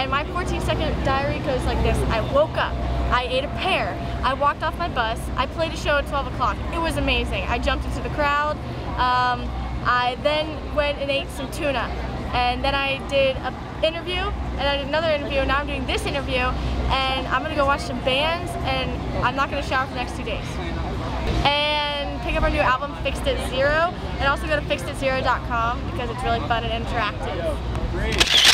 And my 14-second diary goes like this. I woke up, I ate a pear, I walked off my bus, I played a show at 12 o'clock. It was amazing. I jumped into the crowd. I then went and ate some tuna. And then I did an interview, and I did another interview, and now I'm doing this interview, and I'm gonna go watch some bands, and I'm not gonna shower for the next 2 days. And pick up our new album, Fixed at Zero, and also go to fixedatzero.com because it's really fun and interactive. Great.